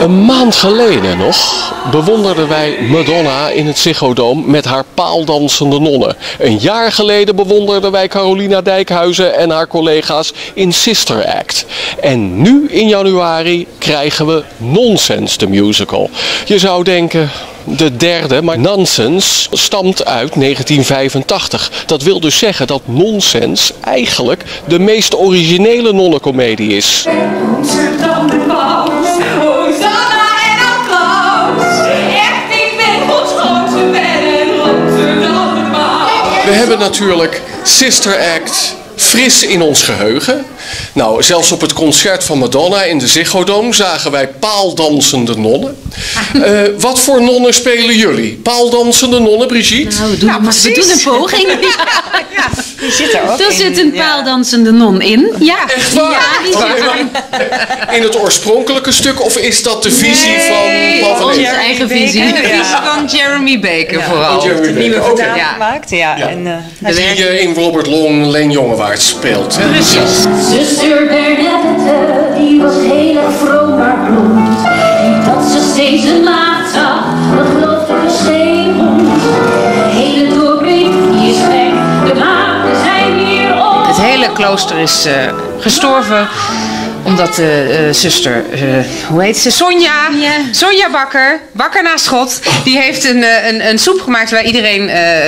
Een maand geleden nog bewonderden wij Madonna in het Ziggo Dome met haar paaldansende nonnen. Een jaar geleden bewonderden wij Carolina Dijkhuizen en haar collega's in Sister Act. En nu in januari krijgen we Nonsense the Musical. Je zou denken, de derde, maar Nonsense stamt uit 1985. Dat wil dus zeggen dat Nonsense eigenlijk de meest originele nonnenkomedie is. We hebben natuurlijk Sister Act fris in ons geheugen. Nou, zelfs op het concert van Madonna in de Ziggo Dome zagen wij paaldansende nonnen. Wat voor nonnen spelen jullie? Paaldansende nonnen, Brigitte? Nou, we doen een poging. Ja, die zit er ook in. Er zit een paaldansende non in. Ja. Echt waar? Ja, die zit in het oorspronkelijke stuk of is dat de visie van Paul? Onze eigen visie. De visie van Jeremy Baker vooral. Oh, Jeremy de nieuwe Baker, oké. vertaling gemaakt. Ja. Ja. En, Die in Robert Long Leen Jongewaard speelt. Hè? Zuster Bernadette, die was heel erg vroom maar blond. Die dat ze steeds een maat zag, dat geloofde dus geen hond. De hele doorbrief, die is weg, de maagden zijn hier op. het hele klooster is gestorven. Omdat de zuster, hoe heet ze? Sonja. Ja. Sonja Bakker naast God. Die heeft een soep gemaakt waar iedereen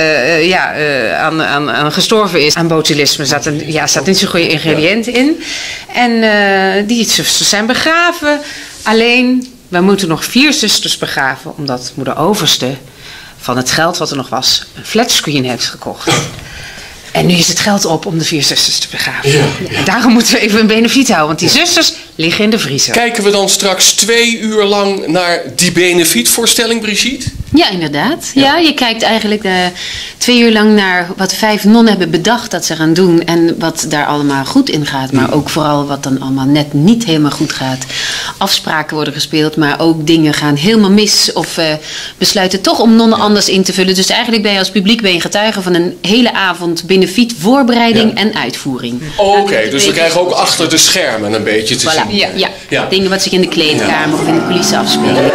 aan gestorven is. Aan botulisme staat niet zo'n goede ingrediënten in. En die zusters zijn begraven. Alleen, we moeten nog 4 zusters begraven. Omdat moeder Overste van het geld wat er nog was, een flatscreen heeft gekocht. En nu is het geld op om de 4 zusters te begraven. Ja. Daarom moeten we even een benefiet houden. Want die zusters liggen in de vriezer. Kijken we dan straks 2 uur lang naar die benefietvoorstelling, Brigitte? Ja, inderdaad. Ja, je kijkt eigenlijk 2 uur lang naar wat 5 nonnen hebben bedacht dat ze gaan doen. En wat daar allemaal goed in gaat. Maar ook vooral wat dan allemaal net niet helemaal goed gaat. Afspraken worden gespeeld, maar ook dingen gaan helemaal mis. Of besluiten toch om nonnen anders in te vullen. Dus eigenlijk ben je als publiek getuige van een hele avond benefiet voorbereiding en uitvoering. Oké, dus we krijgen ook achter de schermen een beetje te zien. Ja, dingen wat zich in de kleedkamer of in de coulissen afspelen.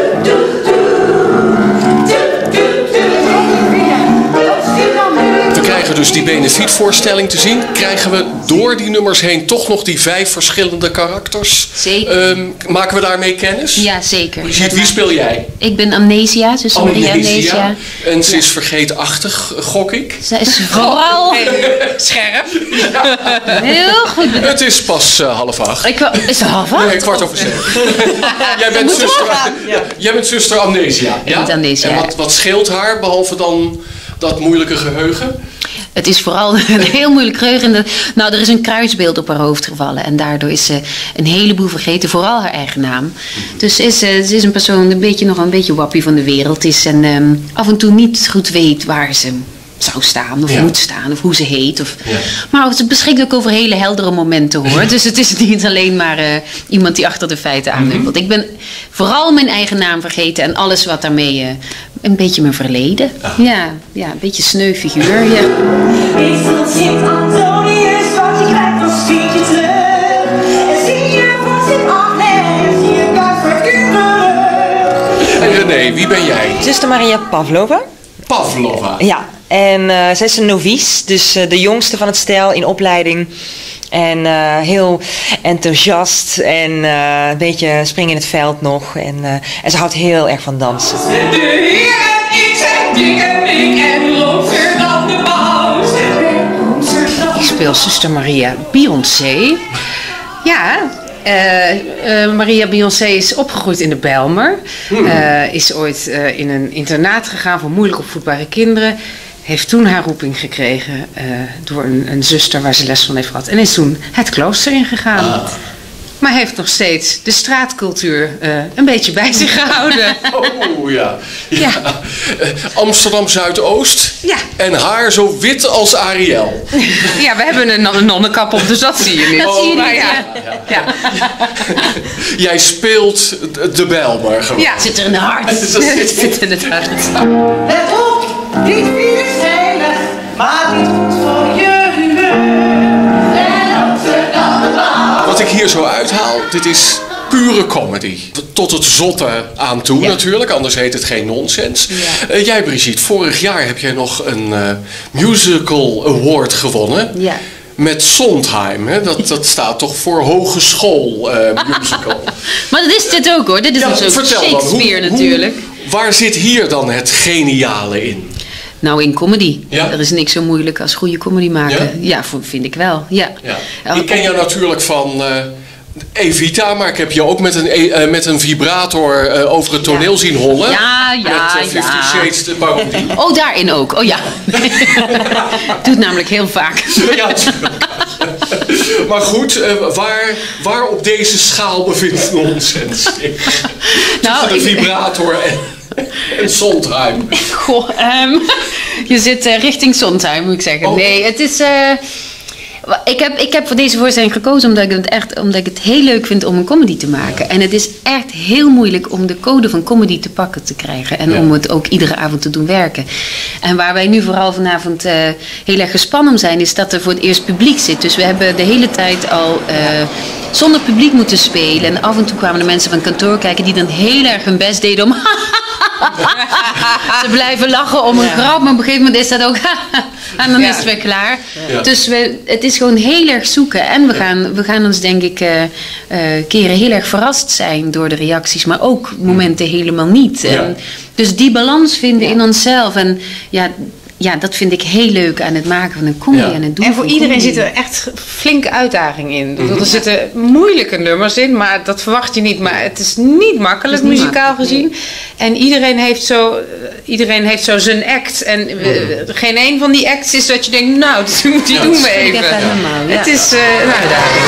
We krijgen dus die benefietvoorstelling te zien. Krijgen we door die nummers heen toch nog die 5 verschillende karakters? Zeker. Maken we daarmee kennis? Ja, zeker. Brigitte, wie speel jij? Ik ben Amnesia, dus Maria Amnesia. En ze is vergeetachtig, gok ik. Ze is vooral Scherp. heel goed. Het is pas 7:30. Is het 7:30? Nee, 7:15. Jij bent zuster Amnesia. Ik ben Amnesia. En wat scheelt haar, behalve dan dat moeilijke geheugen? Het is vooral een heel moeilijk geheugen. Nou, er is een kruisbeeld op haar hoofd gevallen. En daardoor is ze een heleboel vergeten. Vooral haar eigen naam. Dus ze is een persoon die nog een beetje wappie van de wereld is. En af en toe niet goed weet waar ze zou staan of moet staan of hoe ze heet. Maar ze beschikt ook over hele heldere momenten hoor. Dus het is niet alleen maar iemand die achter de feiten aanhuppelt. Ik ben vooral mijn eigen naam vergeten en alles wat daarmee een beetje mijn verleden. Ja, een beetje sneu figuur. Ja. Meestal Sint Antonius, want je krijgt nog stietje terug. En zie je voor Sint Agnes, je kan verkuren. En René, wie ben jij? Zuster Maria Pavlova. Pavlova. Ja, en zij is een novice, dus de jongste van het stel in opleiding. En heel enthousiast en een beetje springen in het veld nog. En ze houdt heel erg van dansen. De Heer en ik zijn dik en dik en looser dan de paus. Ik speel zuster Maria Beyoncé. Ja, Maria Beyoncé is opgegroeid in de Bijlmer. Is ooit in een internaat gegaan voor moeilijk opvoedbare kinderen. Heeft toen haar roeping gekregen door een zuster waar ze les van heeft gehad. En is toen het klooster ingegaan. Maar heeft nog steeds de straatcultuur een beetje bij zich gehouden. Oh ja. Amsterdam Zuidoost. Ja. En haar zo wit als Ariel. Ja, we hebben een nonnenkap op, dus dat zie je niet. Dat zie je niet, ja. Jij speelt de Bijlmer gewoon. Ja. Zit er in de hart. Dat Zit in het hart. Let op, dit virus is heilig, maar niet goed voor je humeur. En Amsterdam de paus. Wat ik hier zo uithaal, dit is pure comedy. Tot het zotte aan toe natuurlijk, anders heet het geen nonsens. Ja. Jij Brigitte, vorig jaar heb jij nog een musical award gewonnen. Ja. Met Sondheim, hè? Dat staat toch voor hogeschool musical. Maar dat is dit ook hoor, dit is een soort vertel dan, Shakespeare natuurlijk. Waar zit hier dan het geniale in? Nou, in comedy. Ja? Er is niks zo moeilijk als goede comedy maken. Ja, vind ik wel. Ja. Ja. Ik ken jou natuurlijk van Evita, maar ik heb je ook met een vibrator over het toneel zien hollen. Ja. Met 50 Shades de parodie. Oh, daarin ook. Oh ja. Doe het namelijk heel vaak. Ja, natuurlijk. Maar goed, waar op deze schaal bevindt nonsens zich? Nou, Tussen de vibrator en Sondheim. Goh, je zit richting Sondheim, moet ik zeggen. Oh. Nee, het is... Ik heb voor deze voorstelling gekozen omdat ik het heel leuk vind om een comedy te maken. En het is echt heel moeilijk om de code van comedy te pakken te krijgen. En om het ook iedere avond te doen werken. En waar wij nu vooral vanavond heel erg gespannen om zijn, is dat er voor het eerst publiek zit. Dus we hebben de hele tijd al zonder publiek moeten spelen. En af en toe kwamen de mensen van kantoor kijken die dan heel erg hun best deden om te blijven lachen om een grap. Maar op een gegeven moment is dat ook en dan is het weer klaar. Ja. Dus het is gewoon heel erg zoeken. En we gaan ons denk ik keren heel erg verrast zijn door de reacties. Maar ook momenten helemaal niet. Ja. En dus die balans vinden in onszelf. En ja, dat vind ik heel leuk aan het maken van een comedy en het doen En voor van iedereen comedy. zit er echt flinke uitdaging in. Er zitten moeilijke nummers in, maar dat verwacht je niet. Maar het is niet makkelijk, Het is niet muzikaal makkelijk, gezien. En iedereen heeft zo zijn act. En geen een van die acts is dat je denkt, nou, die doen we Ik even. heb helemaal, ja. Het is een uitdaging.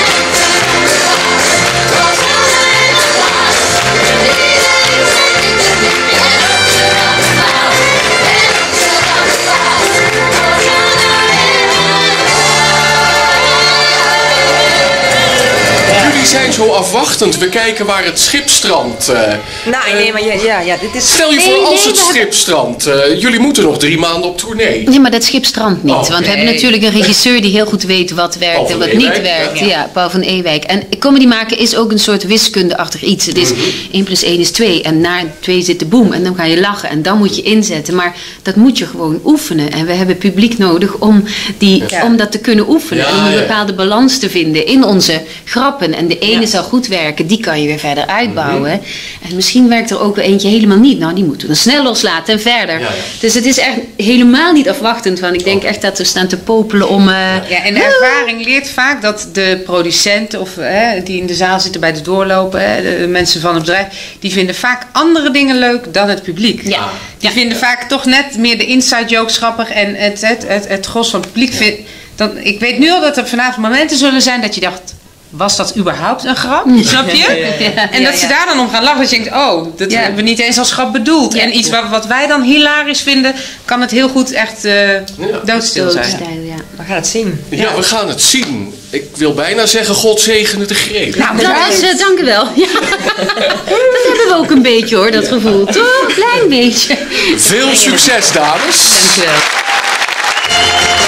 Jullie zijn zo afwachtend. We kijken waar het schip strandt. Nou, nee, maar dit is... Stel je voor als het schip strandt. Jullie moeten nog 3 maanden op tournee. Nee, maar dat schip strandt niet. Oh, want we hebben natuurlijk een regisseur die heel goed weet wat werkt Paul en van wat Ewijk, niet werkt. ja. Ja, Paul van Ewijk. En comedy maken is ook een soort wiskundeachtig iets. Het is 1 + 1 = 2. En na 2 zit de boem. En dan ga je lachen. En dan moet je inzetten. Maar dat moet je gewoon oefenen. En we hebben publiek nodig om dat te kunnen oefenen. Ja, en om een ja. bepaalde balans te vinden in onze grappen. En de ene zal goed werken. Die kan je weer verder uitbouwen. En misschien werkt er ook wel eentje helemaal niet. Nou, die moeten we dan snel loslaten en verder. Ja, ja. Dus het is echt helemaal niet afwachtend. Want ik denk echt dat we staan te popelen om... Ja, en de ervaring leert vaak dat de producenten of die in de zaal zitten bij de doorlopen, de mensen van het bedrijf, die vinden vaak andere dingen leuk dan het publiek. Ja. Die vinden vaak toch net meer de inside jokes grappig en het gros van het publiek vindt. Ik weet nu al dat er vanavond momenten zullen zijn dat je dacht, was dat überhaupt een grap? Snap je? En dat ze daar dan om gaan lachen. Dat je denkt, oh, dat hebben we niet eens als grap bedoeld. Ja. En iets wat wij dan hilarisch vinden, kan het heel goed echt doodstil zijn. Doodstijl, ja. We gaan het zien. Ja, we gaan het zien. Ik wil bijna zeggen, God zegene de greep. Nou, dat is, dank u wel. Ja. Dat hebben we ook een beetje hoor, dat gevoel. Toch? Een klein beetje. Veel succes, dames. Dank u wel.